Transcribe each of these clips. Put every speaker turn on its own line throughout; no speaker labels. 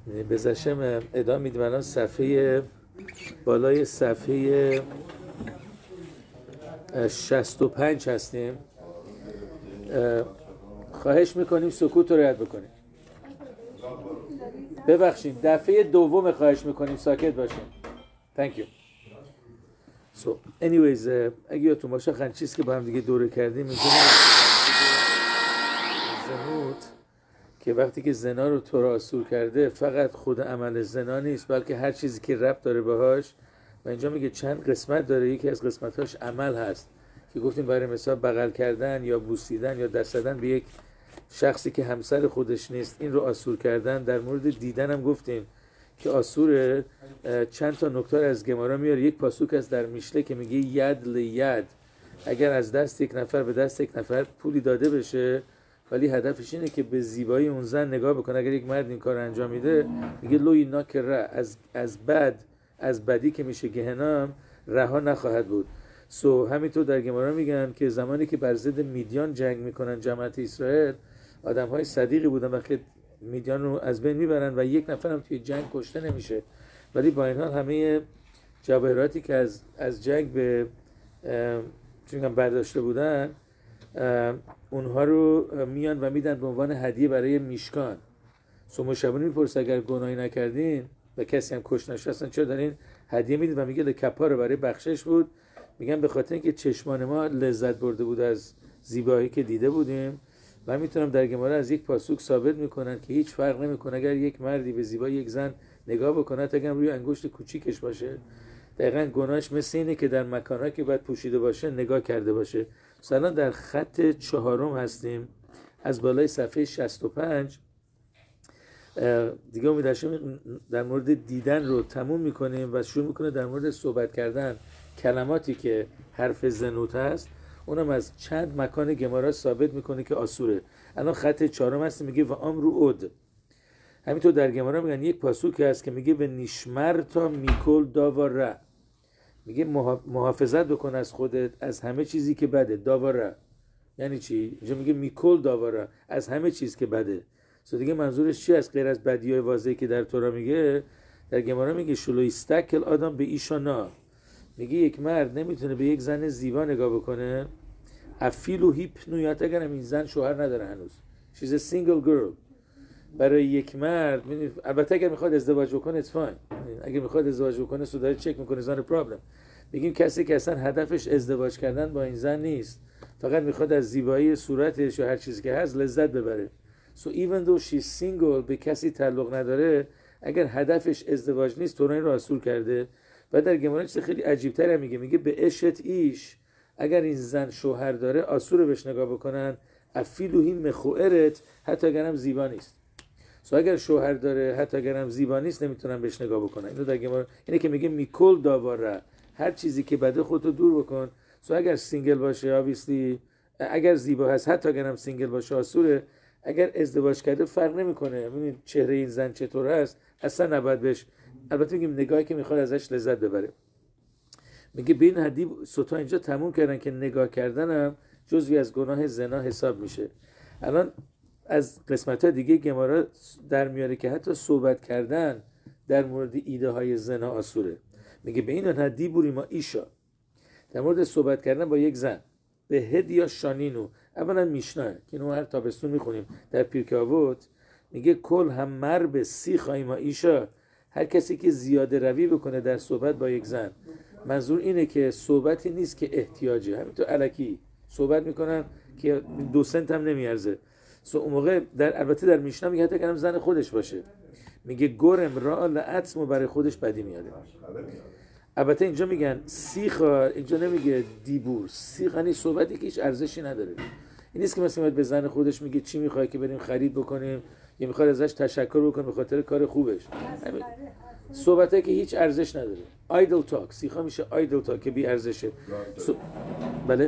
بذاشم ادامه میدیم. الان صفحه بالای صفحه 65 هستیم. خواهش میکنیم سکوت رو رعایت بکنیم. ببخشید دفعه دوم خواهش میکنیم ساکت باشیم. Thank you. So anyways اگه یادتون باشه آخرین چیزی که با هم دیگه دوره کردیم زنوت که وقتی که زنا رو تورا آسور کرده فقط خود عمل زنا نیست بلکه هر چیزی که ربط داره باهاش. و اینجا میگه چند قسمت داره. یکی از قسمتاش عمل هست که گفتیم برای مثال بغل کردن یا بوسیدن یا دست زدن به یک شخصی که همسر خودش نیست، این رو آسور کردن. در مورد دیدن هم گفتیم که آسور. چند تا نکته از گمارا میاره. یک پاسوک از در میشله که میگه ید لید، اگر از دست یک نفر به دست یک نفر پولی داده بشه ولی هدفش اینه که به زیبایی اون زن نگاه بکنه، اگر یک مرد این کار انجام میده میگه لوی ناکره، از بدی که میشه گهنم رها نخواهد بود. همینطور در گمارا میگن که زمانی که بر ضد میدیان جنگ میکنن جماعت اسرائیل، آدم‌های صدیقی بودن و که میدیان رو از بین میبرن و یک نفر هم توی جنگ کشته نمیشه، ولی با این حال همه جواهراتی که از جنگ به چون برداشته بودن اونها رو میان و میدن به عنوان هدیه برای میشکان. مشابهی میپرسه اگر گناهی نکردین و کسی هم کش نشد اصلا چرا دارین هدیه میدید؟ و میگه لکپاره، برای بخشش بود. میگن به خاطر اینکه چشمان ما لذت برده بود از زیبایی که دیده بودیم. و میتونم در گمارا از یک پاسوک ثابت میکنن که هیچ فرق نمیکنه اگر یک مردی به زیبایی یک زن نگاه بکنه تا اگر روی انگشت کوچیکش باشه. دقیقاً گناهش مثل اینه که در مکان‌هایی که باید پوشیده باشه نگاه کرده باشه. مثلا در خط 4 هستیم از بالای صفحه 65 دیگه امیدوارم در مورد دیدن رو تموم میکنیم و شروع میکنه در مورد صحبت کردن کلماتی که حرف زنوت هست. اونم از چند مکان گمارا ثابت میکنه که آسوره. الان خط 4 هست میگه و امرو اود. همینطور در گمارا میگن یک پاسوک هست که میگه به نیشمر تا میکل داواره، میگه محافظت بکن از خودت از همه چیزی که بده. داواره یعنی چی؟ اینجا میگه میکل داواره، از همه چیز که بده. دیگه منظورش چی از غیر از بدیهای واضحی که در تورا میگه؟ در گمارا میگه شلو استکل آدم به ایشانا، میگه یک مرد نمیتونه به یک زن زیبا نگاه بکنه افیلو هیپنویات اگر این زن شوهر نداره هنوز. she's a single girl. برای یک مرد البته اگر میخواد ازدواج بکنه it's fine. اگر میخواد ازدواج بکنه داره چک میکنه زن پرابلم. میگیم کسی که اصلا هدفش ازدواج کردن با این زن نیست، فقط میخواد از زیبایی صورتش یا هر چیزی که هست لذت ببره. So even though she's single، به کسی تعلق نداره، اگر هدفش ازدواج نیست تو رو آسور کرده. و در گمارا چیز خیلی عجیب‌تر میگه به اشت ایش، اگر این زن شوهر داره آسور بهش نگاه بکنن افیلوهی مخوئرت، حتی اگرم زیبا نیست. اگر شوهر داره حتی اگرم زیبا نیست نمیتونن بهش نگاه بکنن. اینو در گمارا اینه که میگه میکل داواره، هر چیزی که بده خودتو دور بکن. اگر سینگل باشه obviously، اگر زیبا هست حتی اگرم سینگل باشه آسوره. اگر ازدواج کرده فرق نمیکنه. ببینید چهره این زن چطور هست اصلا نباید بهش، البته میگیم نگاهی که میخواد ازش لذت ببره. میگه به این حدی سوتا اینجا تموم کردن که نگاه کردنم جزوی از گناه زنا حساب میشه. الان از قسمت‌های دیگه گمارا در میاره که حتی صحبت کردن در مورد ایده های زنا آسوره. میگه به این حدی بوری ما ایشا، در مورد صحبت کردن با یک زن به هدیا شانینو. اولا میشناه که اینو هر تابستون میخونیم در پیرکه آوت، میگه کل هم مر به سی خایما ایشا، هر کسی که زیاده روی بکنه در صحبت با یک زن. منظور اینه که صحبتی نیست که احتیاجه، همینطور الکی صحبت میکنن که 2 سنت هم نمیارزه. اون موقع البته در میشنا میگه حتی اگرم زن خودش باشه، میگه گرم را لعتمو برای خودش بدی میاره. البته اینجا میگن سیخا، اینجا نمیگه دیبور. سیخ یعنی صحبتی که هیچ ارزشی نداره. این نیست که مثلا به زن خودش میگه چی میخوای که بریم خرید بکنیم یا میخواد ازش تشکر بکنه به خاطر کار خوبش. صحبتی که هیچ ارزش نداره. آیدل تاک. سیخا میشه آیدل تاک که بی ارزشه. بله؟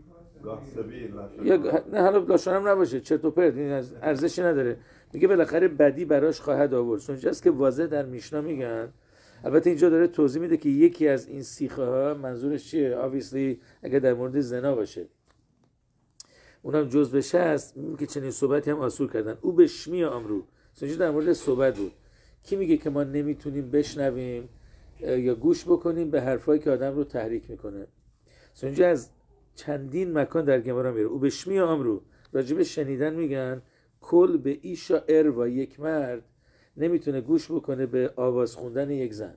یا نه حالا لاشون هم نباشه، چرت و پرت، این ارزشی نداره. میگه بالاخره بدی براش خواهد آورد. اونجاست که واضح در میشنا میگن. البته اینجا داره توضیح میده که یکی از این سیخه ها منظورش چیه. obviously اگه در مورد زنا باشه اونم جزوش هست که چنین صحبتی هم آسور کردن. او به شمی امرو، اینجا در مورد صحبت بود کی میگه که ما نمیتونیم بشنویم یا گوش بکنیم به حرفایی که آدم رو تحریک میکنه؟ اینجا از چندین مکان در گمارا میره. او به شمی امرو، راجب شنیدن میگن کل به ایشا اروا، یک مرد نمیتونه گوش بکنه به آواز خوندن یک زن.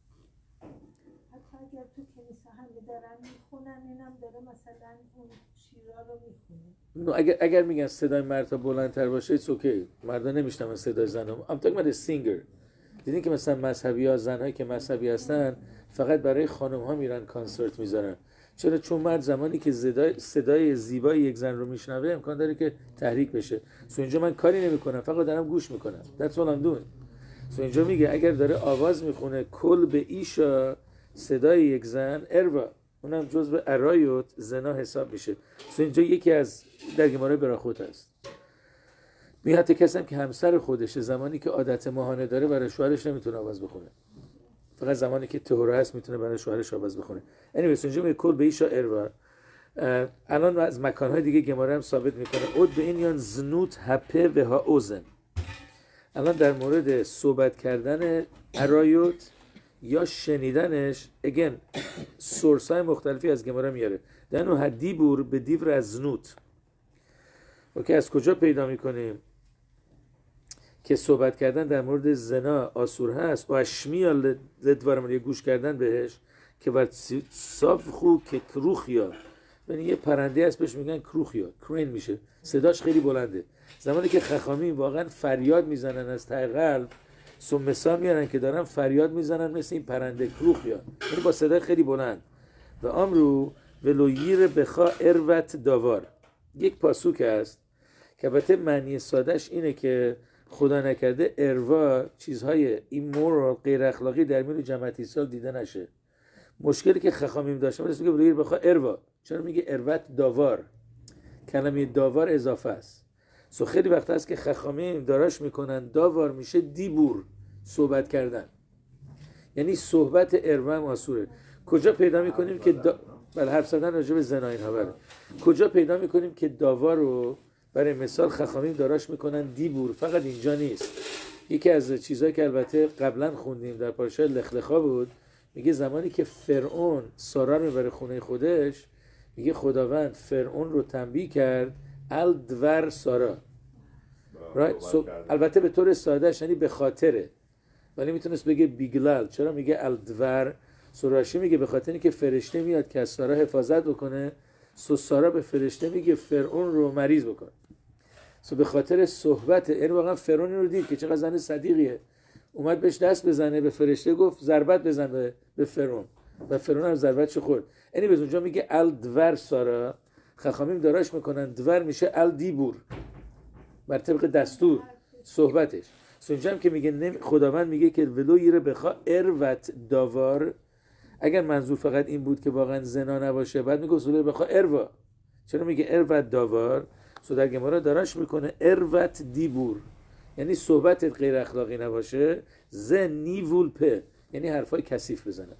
حتی اگر تو کنیسه هم دارن میخونن، اینم داره مثلا اون شیرا رو میخونه.
اگر میگن صدای مرد تا بلندتر باشه it's okay، مردا نمیشنون صدای زن. I'm talking about a singer. دیدین که مثلا مذهبی ها، زنهایی که مذهبی هستن فقط برای خانم ها میرن کانسرت میذارن. چرا؟ چون مرد زمانی که صدای زیبای یک زن رو میشنوه امکان داره که تحریک بشه. اینجا من کاری نمیکنم، فقط دارم گوش میکنم. That's all I'm doing. اینجا میگه اگر داره آواز میخونه کل به ایشا، صدای یک زن، اروا، اونم جزء ارایوت، زنا حساب میشه. اینجا یکی از در گمارای براخوت هست. می حتی کسی هم که همسر خودشه زمانی که عادت ماهانه داره برای شوهرش نمیتونه آواز بخونه، فقط زمانی که طهوره هست میتونه برای شوهرش آواز بخونه. anyway اینجا میگه کل به ایشا اروا. الان از مکانهای دیگه گماره هم ثابت میکنه اود به این یان زنوت هپه و ها اوزن. الان در مورد صحبت کردن ارایوت یا شنیدنش اگین سورس های مختلفی از گماره میاره. دنو هدیبور به دیور از زنوت. اوکی، از کجا پیدا میکنیم که صحبت کردن در مورد زنا آسور هست؟ و اشمیا لدوارم، یه گوش کردن بهش که بر صاف خو که کروخیا، یعنی یه پرنده هست بهش میگن کروخیا، کرین میشه، صداش خیلی بلنده. زمانی که خخامین واقعا فریاد میزنن از ته قلب، سمسا میارن که دارن فریاد میزنن مثل این پرنده کروخیا، یعنی با صدای خیلی بلند. و امرو ولویر بخا اروت داوار. یک پاسوک هست که البته معنی سادهش اینه که خدا نکرده اروا، چیزهای ایمورال، غیر اخلاقی در میون جماعت اسرائیل دیده نشه. مشکلی که خخامیم داشتن مثل میگه ولویر بخا اروا، چرا میگه اروت داوار؟ کلمه داوار اضافه است. خیلی وقت هست که خخامیم داراش میکنن داوار میشه دیبور، صحبت کردن، یعنی صحبت اروا هم آسوره. کجا پیدا میکنیم که بله حرف زدن راجع به زنا اینها. بله کجا پیدا میکنیم که داوار رو برای مثال خخامیم داراش میکنن دیبور؟ فقط اینجا نیست. یکی از چیزهایی که البته قبلا خوندیم در پارشای لخلخا بود، میگه زمانی که فرعون سارا رو میبره خونه خودش، میگه خداوند فرعون رو تنبیه کرد الدور سارا. البته به طور سادهش یعنی به خاطره، ولی میتونست بگه بیگلال. چرا میگه الدور؟ سراشی میگه به خاطر اینکه فرشته میاد که از سارا حفاظت بکنه، سارا به فرشته میگه فرعون رو مریض بکن. به خاطر صحبت، یعنی واقعا فرعون رو دید که چقدر زن صدیقیه، اومد بهش دست بزنه، به فرشته گفت ضربت بزن به فرعون، و فرعون هم ضربتش خورد. یعنی به اونجا میگه الدور سارا، خخامیم داراش میکنن دور میشه الدیبور، بر طبق دستور صحبتش. اونجا هم که میگه خداوند میگه که ولو یره بخوا اروت داوار، اگر منظور فقط این بود که واقعا زنا نباشه بعد میگه ولو بخوا اروا. چرا میگه اروت داوار؟ در گمارا داراش میکنه اروت دیبور، یعنی صحبتت غیر اخلاقی نباشه. زن نیوول په، یعنی حرفای کثیف بزنه.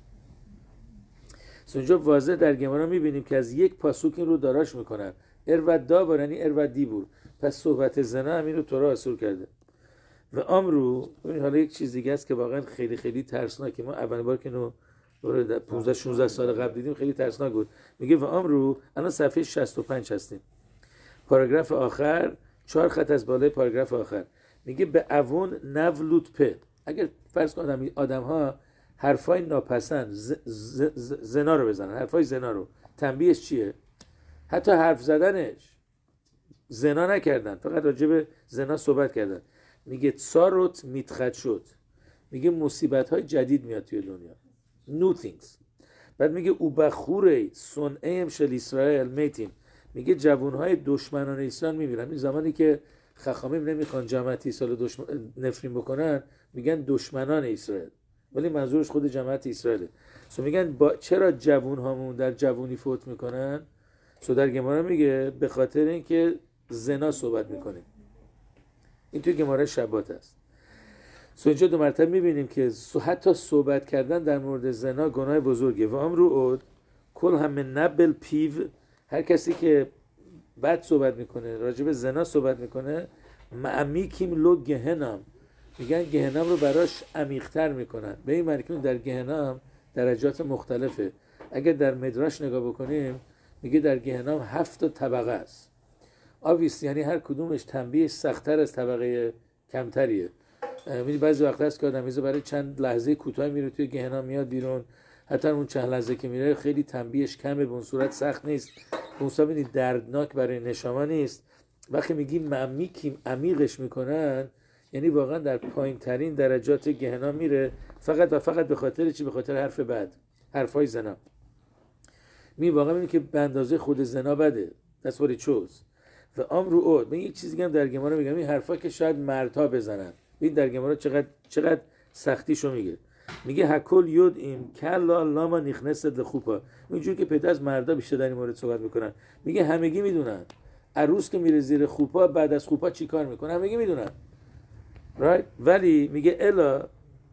اونجا واضح در گمارا میبینیم که از یک پاسوک این رو داراش میکنن، اروت داوار یعنی اروت دیبور. پس صحبت زنا همین رو تورا آسور کرده. و امرو، حالا یک چیز دیگه است که واقعا خیلی خیلی ترسناکه. ما اولین بار که اینو 15-16 سال قبل دیدیم خیلی ترسناک بود. میگه و امرو، الان صفحه 65 هستیم، پاراگراف آخر، 4 خط از بالای پاراگراف آخر، میگه به اوون نولوت په. اگر فرض کنم آدم ها حرفای ناپسند زنا رو بزنن، حرفای زنا رو، تنبیهش چیه؟ حتی حرف زدنش، زنا نکردن، فقط راجع به زنا صحبت کردن. میگه تساروت میتخد شد، میگه مصیبت های جدید میاد توی دنیا، new things. بعد میگه او بخوره سنعیم شل اسرائیل میتیم، میگه جوانهای دشمنان اسرائیل میمیرن. این زمانی که خخامیم نمیخوان جماعت اسرائیل نفرین بکنن، میگن دشمنان اسرائیل، ولی منظورش خود جماعت اسرائیله. میگن چرا جوانهامون در جوانی فوت میکنن؟ در گمارا میگه به خاطر اینکه زنا صحبت میکنیم. این توی گمارا شبات است. اینجا 2 مرتبه میبینیم که حتی صحبت کردن در مورد زنا گناه بزرگه. و امرو اود کل همه نبل پیو، هر کسی که بد صحبت میکنه، راجع به زنا صحبت میکنه، معمیکیم لو گهنم، میگن گهنم رو براش عمیق‌تر میکنن، به این معنی که در گهنم درجات مختلفه. اگر در مدراش نگاه بکنیم میگه در گهنم 7 طبقه است. obviously یعنی هر کدومش تنبیهش سخت‌تر از طبقه کمتریه. می‌بینی بعضی وقت هست که آدم برای چند لحظه کوتاه میره توی گهنم میاد بیرون، حتی اون چند لحظه که میره خیلی تنبیهش کمه، به اون صورت سخت نیست، به اون صورت ببینید دردناک برای نشاما نیست. وقتی میگیم عمیقش میکنن یعنی واقعا در پایین ترین درجات گهنم میره، فقط و فقط به خاطر چی؟ به خاطر حرف بد، حرفای زنا. واقعا میگه که به اندازه خود زنا بده. That's what it shows. و امر او من یک چیزی هم در گمارا میگم، این حرفا که شاید مردها بزنن، ببین در گمارا چقدر سختیشو میگه هکل یود این کلا لاما نیخنست خوبا. اینجوری که پیدا از مردا بیشتر در این مورد صحبت میکنن. میگه همگی میدونن عروس که میره زیر خوپا بعد از خوپا چی کار میکنه، همگی میدونن. right؟ ولی میگه الا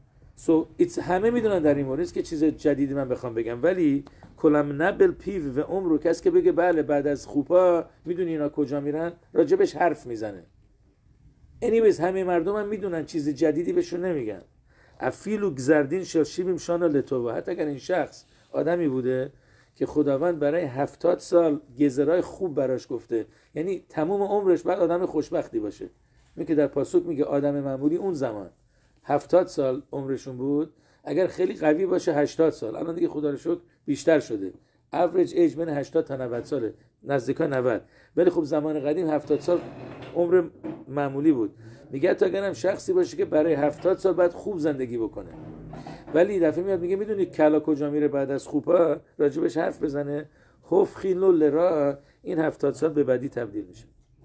همه میدونن در این مورد که چیز جدیدی من بخوام بگم، ولی کلم نبل پیو و عمرو کسی که بگه بله بعد از خوپا میدونی اینا کجا میرن راجبش حرف میزنه. anyways همه مردم هم میدونن، چیز جدیدی بهشون نمیگن. افیلو گزردین شیبیم شانا لتوبا. حتی اگر این شخص آدمی بوده که خداوند برای 70 سال گزرای خوب براش گفته، یعنی تمام عمرش بعد آدم خوشبختی باشه. میگه در پاسوک میگه آدم معمولی اون زمان 70 سال عمرشون بود، اگر خیلی قوی باشه 80 سال. الان دیگه خدا رو شکر بیشتر شده، average age بین 80 تا 90 ساله، نزدیکا 90. ولی خب زمان قدیم 70 سال عمر معمولی بود. میگه تا اگرم شخصی باشه که برای 70 سال بعد خوب زندگی بکنه، ولی دفعه میاد میگه میدونی کلا کجا میره بعد از خوبا، راجبش حرف بزنه، خوف خیلو لرا، این 70 سال به بدی تبدیل میشه.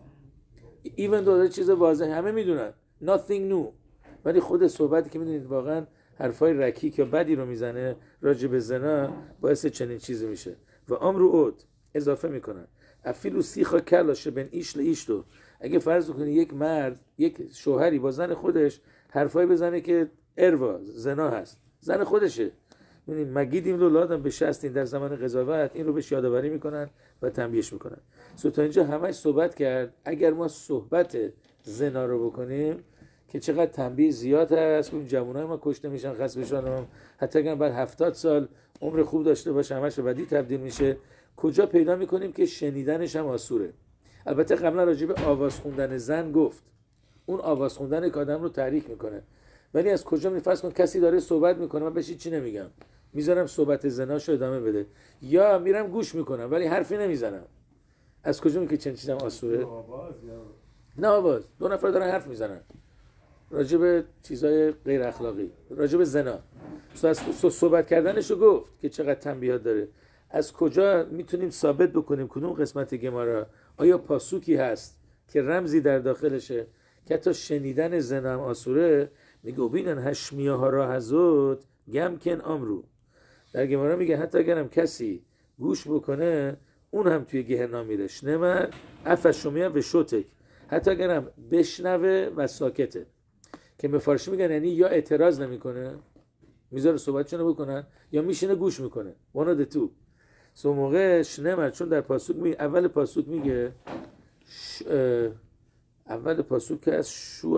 even though چیز واضحه همه میدونن nothing new، ولی خود صحبتی که میدونید واقعا حرفای رکیک یا بدی رو میزنه راجب زنا باعث چنین چیزی میشه. و امرو اود اضافه میکنن افیلو سیخا کلاشه بین ایش لایش تو. اگه فرض کنی یک مرد یک شوهری با زن خودش حرفای بزنه که اروا زنا هست، زن خودشه، ببینید مگیدیم لو لادم به شستین در زمان قضاوت این رو بهش یادآوری میکنن و تنبیهش میکنن. تا اینجا همش صحبت کرد. اگر ما صحبت زنا رو بکنیم که چقدر تنبیه زیاد هست، اون جوانای ما کشته میشن خس بشن، حتی اگر بعد 70 سال عمر خوب داشته باشه همش به بدی تبدیل میشه. کجا پیدا میکنیم که شنیدنش هم آسوره؟ البته قبلا راجع به آواز خوندن زن گفت، اون آواز خوندن که آدم رو تحریک میکنه، ولی از کجا میفرض کن کسی داره صحبت میکنه من بهش چی نمیگم، میذارم صحبت زناشو ادامه بده، یا میرم گوش میکنم ولی حرفی نمیزنم، از کجا میگه چنین چیزام آسوره؟ نه آواز، دو نفر دارن حرف میزنن راجع به چیزای غیر اخلاقی، راجع به زنا، صحبت کردنشو گفت که چقدر تنبیهات داره. از کجا میتونیم ثابت بکنیم کدوم قسمت گمارا آیا پاسوکی هست که رمزی در داخلشه که حتی شنیدن زنا هم آسوره؟ میگه بینن هشمیه ها را هزود گم کن امرو. در گمارا میگه حتی اگرم کسی گوش بکنه اون هم توی گهنم میره. شنمر افشومیه و شوتک، حتی اگرم بشنوه و ساکته، که به فارسی میگن یعنی یا اعتراض نمیکنه میذاره صحبتشون بکنن یا میشینه گوش میکنه، one of the two. سو موقع شنمر، چون در پاسوک میگه اول پاسوک میگه اول پاسوک که از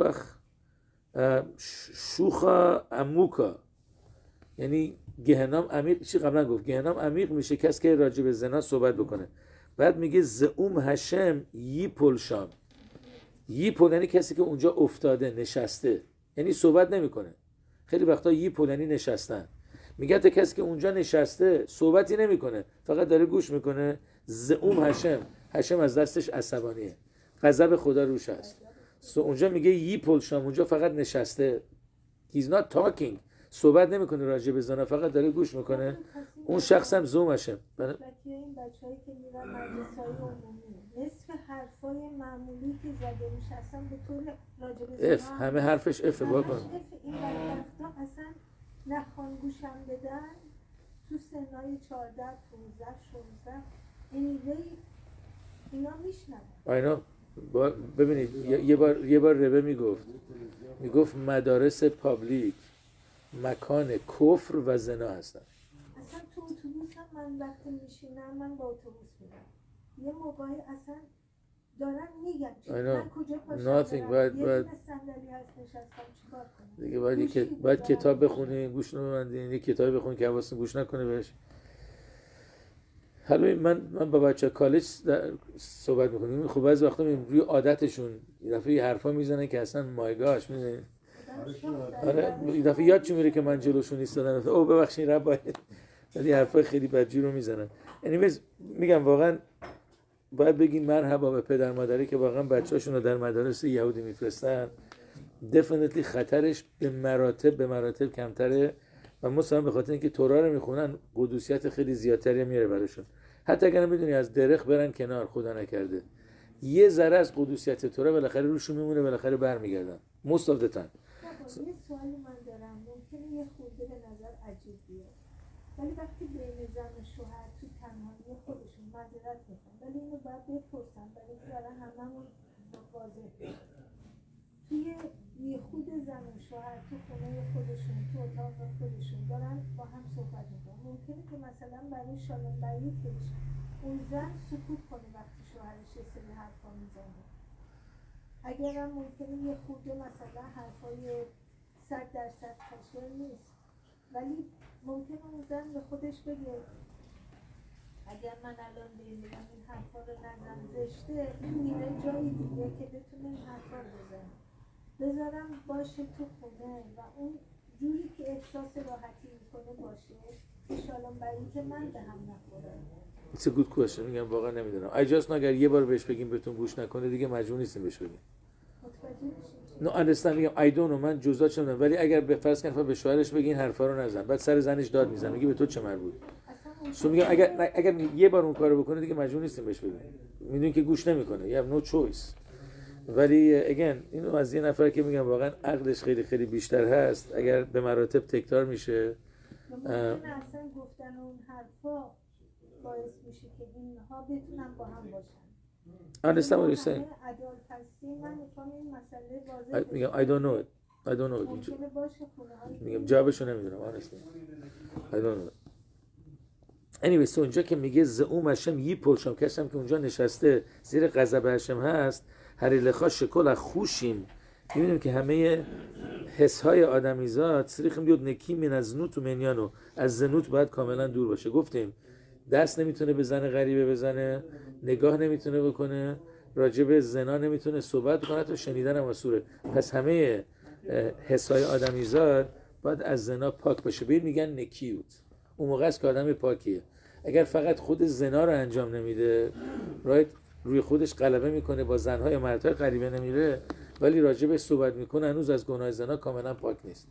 شوخا عموکا، یعنی گهنم عمیق، چی قبلا گفت گهنم عمیق میشه کسی که راجع به زنا صحبت بکنه. بعد میگه زعوم هشم ییپل شام، ییپل یعنی کسی که اونجا افتاده نشسته، یعنی صحبت نمیکنه. خیلی وقتا ییپل یعنی نشستن. میگه تا کسی که اونجا نشسته صحبتی نمیکنه فقط داره گوش میکنه. زعوم هشم، هشم از دستش عصبانیه، غضب خدا روش هست. اونجا میگه ییپل شام، اونجا فقط نشسته، he's not talking، صحبت نمیکنه راجع به زنا، فقط داره گوش میکنه. اون شخص هم زوم هشه.
این بچه‌هایی که میرن مدرسه‌های عمومی نصف حرفای معمولی که زده میشه اصلا به طور راجع به زنا
همه حرفش اف واکن.
این بدبختا اصلا نخوان گوشم بدن تو سنای 14 15 16 اینا میشنن.
اینا ببینید یه بار ربه میگفت مدارس پابلیک مکان کفر و زنا هستن.
اصلا تو اتوبوس هم من وقتی میشینم من با اتوبوس میرم یه موقعی اصلا دارن میگن
I know.
من کجا پاشم
Nothing.
برم یه
باید
دونه صندلی هست نشستم چیکار کنم
دیگه باید کتاب بخونین، گوش ببندین، یه کتاب بخونین که حواستون گوش نکنه بهش. حالا من با بچه کالج صحبت میکنیم، خب بعضی وقتا روی عادتشون یه دفعه یه حرفا میزنن که اصلا مایگاش میدونی. آره یه دفعه یادشون میره که من جلوشون ایستادم، او ببخشید ربای، ولی حرفای خیلی بدجور رو میزنن. یعنی میگم واقعا باید بگیم مرحبا به پدر مادری که واقعا بچه‌هاشون رو در مدارس یهودی میفرستن. دفینیتلی خطرش به مراتب کمتره و مثلا به خاطر اینکه تورا رو میخونن قدوسیت خیلی زیادتری میاره براشون. حتی اگر میدونی از درخت برن کنار، خدا نکرده یه ذره از قدوسیت تورا بالاخره روشون میمونه، بالاخره برمیگردن most of the time.
یه سوالی من دارم، ممکنه یه خورده به نظر عجیب بیاد، ولی وقتی بین زن و شوهر تو تنهایی خودشون معذرت میخوام، ولی اینو باید بپرسم برای اینکه برای هممون واضح بشه. توی یه خود زن و شوهر تو خونه خودشون، تو اتاق خودشون دارن با هم صحبت میکنن، ممکنه که مثلا برای شالون بعید بشه اون زن سکوت کنه وقتی شوهرش یه سری حرفا میزنه. اگرم ممکنه یه خورده مثلا حرفای 100% کشر نیست، ولی ممکنه اون زن به خودش بگه اگر من الان بگم این حرفا رو نزن زشته، این میره جایی دیگه که بتونه این حرفا رو بزنه، بذارم باشه تو خونه و اون جوری که احساس راحتی میکنه باشه، شالون بعید که من به هم نخوره.
It's a good question. میگم واقعا نمیدونم. I just know اگر یه بار بهش بگیم بهتون گوش نکنه دیگه مجبور نیستیم بهش بگیم. No understand. میگم I don't know، من جزئیاتش نمیدونم، ولی اگر به فرض کنیم به شوهرش بگین این حرفا رو نزن، بعد سر زنش داد میزنه، میگه به تو چه مربوط؟ میگم اگر یه بار اون کارو بکنه دیگه مجبور نیستیم بهش بگیم. میدونین که گوش نمیکنه. You have no choice. ولی again اینو از یه نفر که میگم واقعا عقلش خیلی خیلی بیشتر هست، اگر به مراتب تکرار میشه
اصلا گفتن اون حرفا باعث میشه که اینها بتونن با هم باشن.
understand what you're saying. میگم I don't know it. میگم جوابشو نمیدونم honestly. I don't know. Anyway, so اونجا که میگه زعوم هشم یی پلشم، کسیم که اونجا نشسته زیر غضب هشم هست، هری لخا شکل خوشیم. میبینیم که همه حسهای آدمیزاد سریخ بیاد نکی من از زنوت و منیانو، از زنوت باید کاملا دور باشه. گفتیم دست نمیتونه بزنه غریبه بزنه، نگاه نمیتونه بکنه، راجب زنا نمیتونه صحبت کنه، تو شنیدن هم آسوره. پس همه حسهای آدمیزاد باید از زنا پاک باشه. ببین میگن نکیوت، اون موقع است که آدم پاکیه. اگر فقط خود زنا رو انجام نمیده، روی خودش غلبه میکنه، با زنهای مردهای غریبه نمیره، ولی راجب صحبت میکنه، هنوز از گناه زنا کاملا پاک نیست.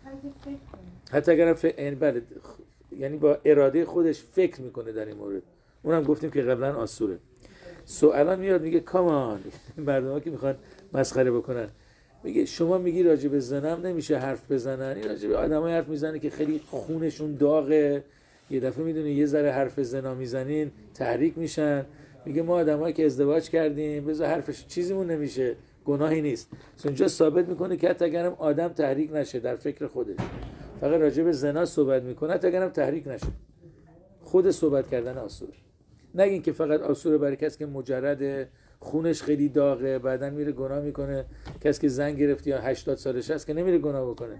حتی اگر یعنی با اراده خودش فکر میکنه در این مورد. اونم گفتیم که قبلا آسوره. الان میاد میگه کامان، مردم‌ها که میخوان مسخره بکنن، میگه شما میگی راجع به زنا نمیشه حرف بزنن، این راجع به آدمای حرف میزنه که خیلی خونشون داغه، یه دفعه میدونی یه ذره حرف زنا میزنین تحریک میشن. میگه ما آدمایی که ازدواج کردیم بذار حرفش چیزیمون نمیشه، گناهی نیست. اونجا ثابت میکنه که حتی اگرم آدم تحریک نشه در فکر خودش، فقط راجع به زنا صحبت میکنه، حتی اگرم تحریک نشه، خود صحبت کردن آسوره. نگین که فقط آسوره برای کسی که مجرد خونش خیلی داغه بعدن میره گناه میکنه، کسی که زن گرفت یا 80 سالش هست که نمیره گناه بکنه.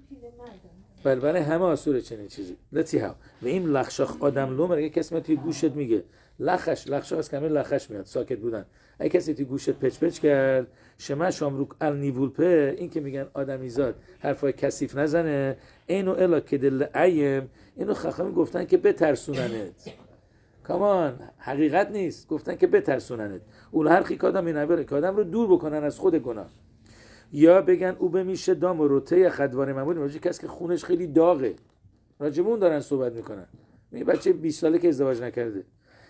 بله همه آسوره چنین چیزی. Let's see how. و این لخشاخ آدم لوم، اگه کسی میاد توی گوشت میگه لخش از کلمه لخش میاد، ساکت بودن. اگه کسی توی گوشت پچ کرد شما شامروک النیولپه، این که میگن آدمیزاد حرفای کثیف نزنه، اینو الا که دل ایم، اینو خاخامی گفتن که بترسوننت. کامان حقیقت نیست، گفتن که بترسوننت. اول هر خیک آدم اینوره که آدم رو دور بکنن از خود گناه. یا بگن او به میشه دام و روته خدوار ممود، راجع کسی که خونش خیلی داغه، راجبون دارن صحبت میکنن. می بچه 20 ساله که ازدواج نکرده،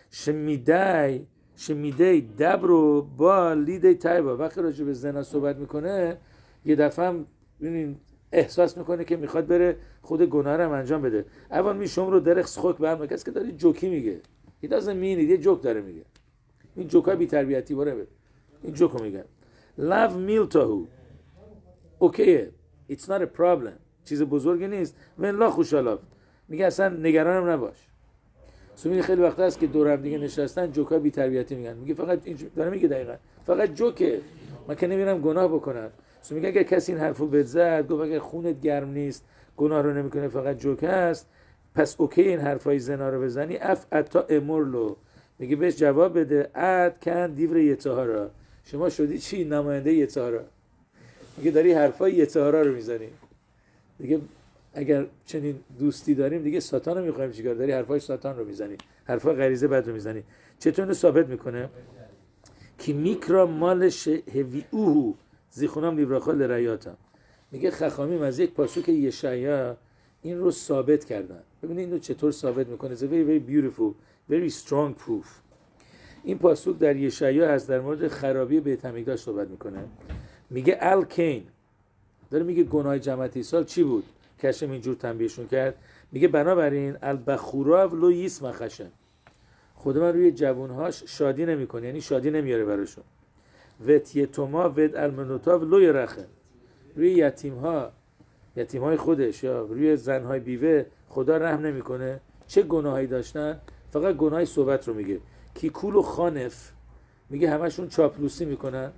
شمیدی دبرو با لیدی تایبا، وقتی راجع به زنا صحبت میکنه یه دفعه هم ببینین احساس میکنه که میخواد بره خود گناه رو انجام بده. اول میشم رو درخت خوک برم، کسی که داره جوکی میگه، he doesn't mean it، یه جوک داره میگه. این جوکای بی تربیتی باره، این جوکو میگن love meal tohu اوکیه، it's not a problem، چیز بزرگی نیست. من لا خوشالاف میگه اصلا نگرانم نباش. میگه خیلی وقت هست که دور هم دیگه نشستن جوکا بی تربیتی میگن، میگه فقط این داره میگه دقیقاً فقط جوکه، من که نمیرم گناه بکنم. میگه اگر کسی این حرفو بهت زد، گفت اگر خونت گرم نیست گناه رو نمیکنه فقط جوکه است، پس اوکی این حرفای زنا رو بزنی. اف اتا امرلو، میگه بهش جواب بده اد کن دیور یتهارا، شما شدی چی؟ نماینده یتهارا. میگه داری حرفای یتهارا رو میزنی دیگه. اگر چنین دوستی داریم دیگه ساتان رو میخوایم چیکار؟ داری حرفای ساتان رو میزنی، حرفای غریزه بد رو میزنی. چطور اینو ثابت میکنه؟ کی میکرا مالش هویوهو زیخونم لیبراخا لریاتا. میگه خخامیم از یک پاسوک یشعیا این رو ثابت کردن. ببینید اینو چطور ثابت میکنه. It's a very very beautiful very strong proof. این پاسوک در یشعیا هست، در مورد خرابی بیت همیکداش صحبت میکنه. میگه الکین، داره میگه گناه جماعت ایسال چی بود؟ کشم اینجور تنبیهشون کرد. میگه بنابراین البخورا لو یسم خشن، خود من روی جوانهاش شادی نمیکنه، یعنی شادی نمیاره براشون. وت یتوما ود المنوتا لو یرخه، روی یتیمهای خودش یا روی زنهای بیوه خدا رحم نمیکنه. چه گناهایی داشتن؟ فقط گناهای صحبت رو میگه. کیکول و خانف، میگه همشون چاپلوسی میکنن.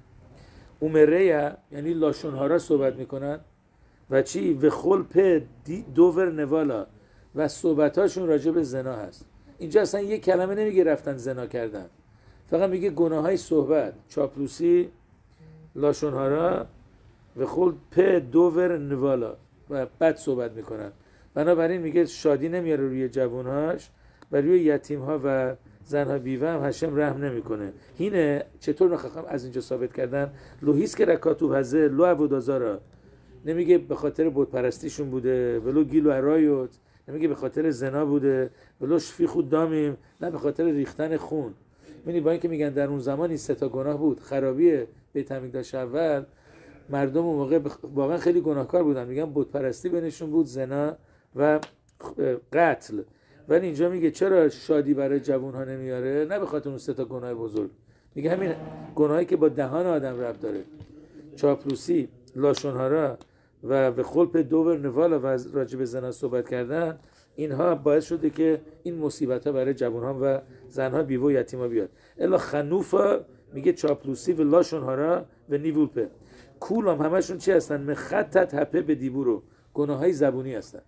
اومره یعنی لاشونها را صحبت میکنن. و چی؟ و خلپ دوور نوالا، و صحبتاشون راجع به زنا هست. اینجا اصلا یک کلمه نمیگه رفتن زنا کردن، فقط میگه گناههای صحبت، چاپلوسی، لاشونها را و خلپ دوور نوالا، و بد صحبت میکنن. بنابراین میگه شادی نمیاره روی جوانهاش و روی یتیمها و زنها بیوه هم هشم رحم نمیکنه. اینه چطور نخواهم از اینجا ثابت کردن لوهیس که رکاتو هزه لو عبودازارا، نمیگه به خاطر بت پرستیشون بوده، ولو گیلو ارایوت، نمیگه به خاطر زنا بوده، ولو شفیخو دامیم، نه به خاطر ریختن خون. یعنی با اینکه میگن در اون زمان این سه تا گناه بود، خرابی بیت همیکداش اول، مردم اون موقع واقعا خیلی گناهکار بودن، میگن بت پرستی بینشون بود، زنا و قتل. ولی اینجا میگه چرا شادی برای جوانها نمیاره؟ نه به خاطر اون سه تا گناه بزرگ، میگه همین گناهی که با دهان آدم ربط داره، چاپلوسی، لاشونهارا و به خلپ دوور نوالا و راجع به زنا صحبت کردن، اینها باعث شده که این مصیبت ها برای جوانها و زنها بیوه و یتیما بیاد. الا خنوفا میگه چاپلوسی و لاشونهارا و نیولپه، کولام همشون چی هستن؟ مخطط هپه به دیبورو، گناه های زبونی هستن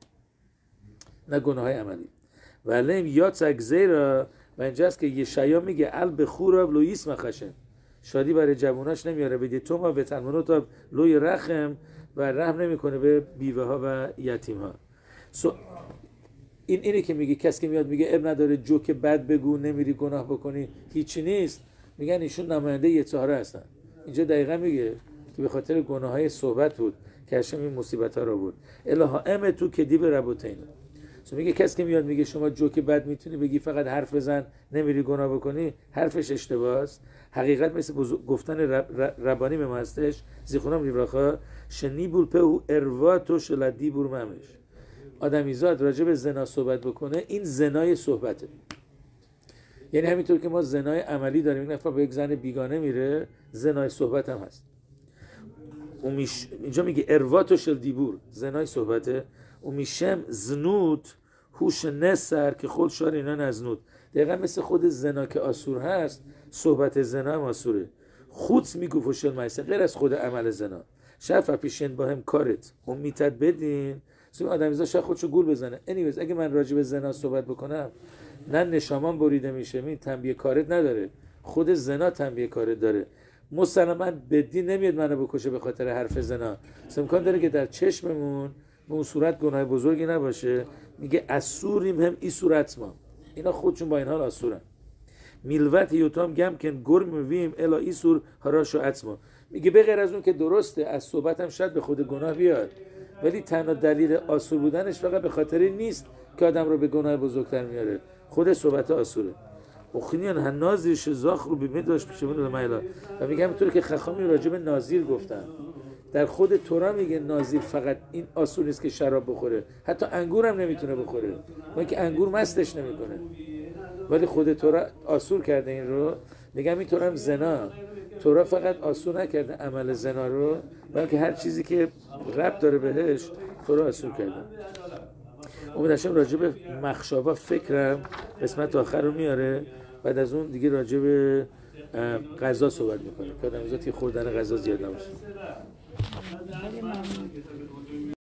نه گناه های عملی. ولیم یا تگزیرا، و اینجاست که یشعیا میگه البخورا و لویس مخشن، شادی برای جواناش نمیاره، بده توما و تنمونوتا لوی رحم، و رحم نمیکنه به بیوه ها و یتیم ها. اینه که میگه کسی که میاد میگه اب نداره جوک بد بگو نمیری گناه بکنی هیچی نیست، میگن ایشون نماینده یتهارا هستن. اینجا دقیقا میگه که به خاطر گناه های صحبت بود که هشم این مصیبت ها را بود. الها ام تو کدی به ربوتین، میگه کسی که میاد میگه شما جوک بد میتونی بگی فقط حرف بزن نمیری گناه بکنی، حرفش اشتباهه. حقیقت مثل گفتن ربانی به ما هستش، زیخونم لیبراخا شنی بولپه او ارواتو شلدی بورممش، آدمیزاد راجع به زنا صحبت بکنه، این زنای صحبته. یعنی همینطور که ما زنای عملی داریم، این نفر با یک زن بیگانه میره، زنای صحبت هم هست. اینجا میگه ارواتو شل دیبور، زنای صحبته. و میشم زنود هوش نسر که خود شار اینا نزنود، دقیقا مثل خود زنا که آسور هست، صحبت زنا هم آسوره. خودت میگو فشل مایسه، غیر از خود عمل زنا. شرف پیشین با هم کارت هم میتد بدین، سوی آدمیزا شاید خودشو گول بزنه. anyways اگه من راجع به زنا صحبت بکنم، نه نشامان بریده میشه، این تنبیه کارت نداره، خود زنا تنبیه کارت داره. مسلما بدین نمیاد منو بکشه به خاطر حرف زنا. امکان داره که در چشممون به اون صورت گناه بزرگی نباشه. میگه اسوریم هم ای صورت ما، اینا خودشون با این حال اسورن. میلوت یوتام گم کن گرم ویم الا ای سور هراشو اتما، میگه به غیر از اون که درسته از صحبت هم شاید به خود گناه بیاد، ولی تنها دلیل آسور بودنش فقط به خاطر نیست که آدم رو به گناه بزرگتر میاره، خود صحبت آسوره. اخنیان هن نازیرش زاخ رو بیمه داشت پیشه بونه مایلا، و میگه همینطور که خخامی راجب نازیر گفتن، در خود تورا میگه نازیر فقط این آسور نیست که شراب بخوره، حتی انگور هم نمیتونه بخوره، ما که انگور مستش نمیکنه، ولی خود تورا آسور کرده این رو. میگم این تورا هم زنا، تورا فقط آسور نکرده عمل زنا رو، بلکه هر چیزی که ربط داره بهش تورا آسور کرده. امید هاشم راجع به مخشابا فکرم قسمت آخر رو میاره، بعد از اون دیگه راجع به غذا صحبت میکنه که آدم خوردن غذا زیاد نباشه.